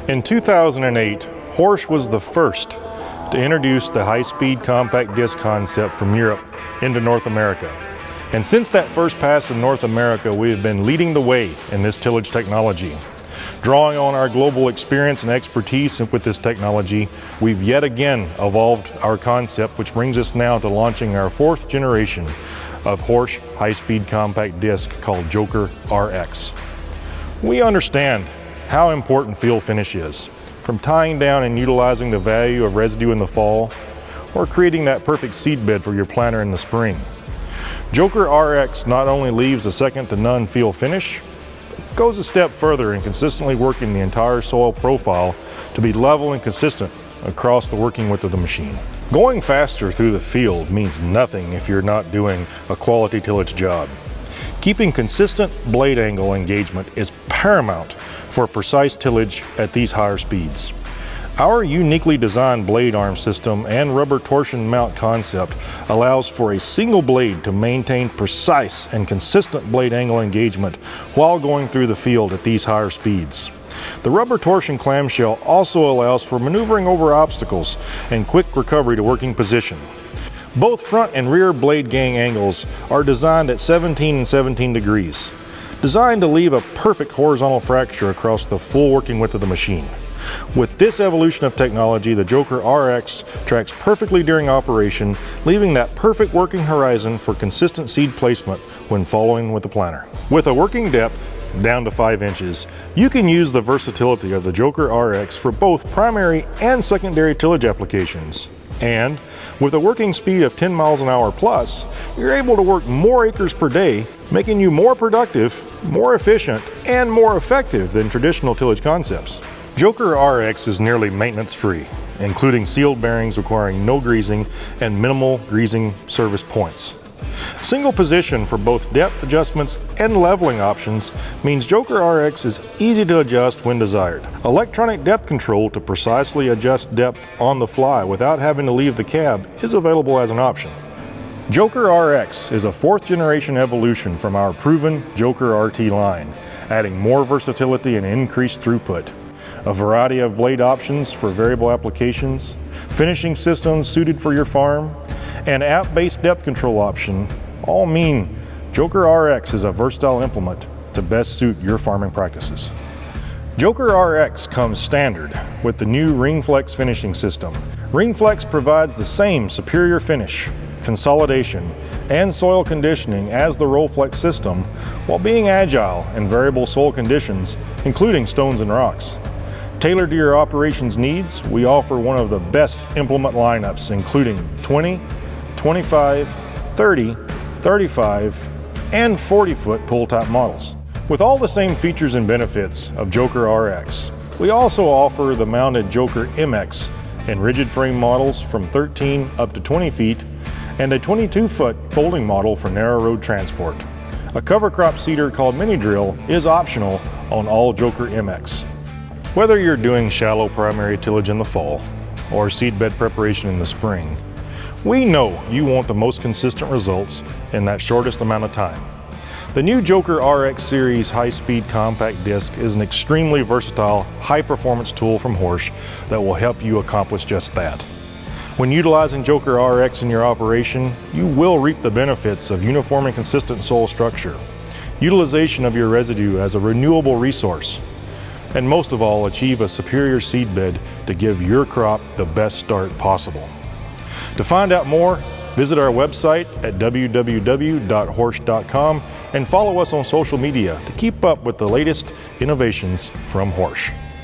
In 2008, Horsch was the first to introduce the high-speed compact disc concept from Europe into North America. And since that first pass in North America, we have been leading the way in this tillage technology. Drawing on our global experience and expertise with this technology, we've yet again evolved our concept, which brings us now to launching our 4th generation of Horsch high-speed compact disc called Joker RX. We understand how important field finish is, from tying down and utilizing the value of residue in the fall, or creating that perfect seed bed for your planter in the spring. Joker RX not only leaves a second to none field finish, but goes a step further in consistently working the entire soil profile to be level and consistent across the working width of the machine. Going faster through the field means nothing if you're not doing a quality tillage job. Keeping consistent blade angle engagement is paramount for precise tillage at these higher speeds. Our uniquely designed blade arm system and rubber torsion mount concept allows for a single blade to maintain precise and consistent blade angle engagement while going through the field at these higher speeds. The rubber torsion clamshell also allows for maneuvering over obstacles and quick recovery to working position. Both front and rear blade gang angles are designed at 17 and 17 degrees, designed to leave a perfect horizontal fracture across the full working width of the machine. With this evolution of technology, the Joker RX tracks perfectly during operation, leaving that perfect working horizon for consistent seed placement when following with the planter. With a working depth down to 5 inches, you can use the versatility of the Joker RX for both primary and secondary tillage applications. And with a working speed of 10 miles an hour plus, you're able to work more acres per day, making you more productive, more efficient, and more effective than traditional tillage concepts. Joker RX is nearly maintenance-free, including sealed bearings requiring no greasing and minimal greasing service points. Single position for both depth adjustments and leveling options means Joker RX is easy to adjust when desired. Electronic depth control to precisely adjust depth on the fly without having to leave the cab is available as an option. Joker RX is a 4th generation evolution from our proven Joker RT line, adding more versatility and increased throughput. A variety of blade options for variable applications, finishing systems suited for your farm, and app-based depth control option all mean Joker RX is a versatile implement to best suit your farming practices. Joker RX comes standard with the new RingFlex finishing system. RingFlex provides the same superior finish, consolidation, and soil conditioning as the RollFlex system while being agile in variable soil conditions, including stones and rocks. Tailored to your operations needs, we offer one of the best implement lineups, including 20, 25, 30, 35, and 40-foot pull-top models. With all the same features and benefits of Joker RX, we also offer the mounted Joker MX in rigid frame models from 13 up to 20 feet and a 22-foot folding model for narrow road transport. A cover crop seeder called Mini Drill is optional on all Joker MX. Whether you're doing shallow primary tillage in the fall or seedbed preparation in the spring, we know you want the most consistent results in that shortest amount of time. The new Joker RX Series high-speed compact disc is an extremely versatile, high-performance tool from Horsch that will help you accomplish just that. When utilizing Joker RX in your operation, you will reap the benefits of uniform and consistent soil structure, utilization of your residue as a renewable resource, and most of all, achieve a superior seed bed to give your crop the best start possible. To find out more, visit our website at www.horsch.com and follow us on social media to keep up with the latest innovations from Horsch.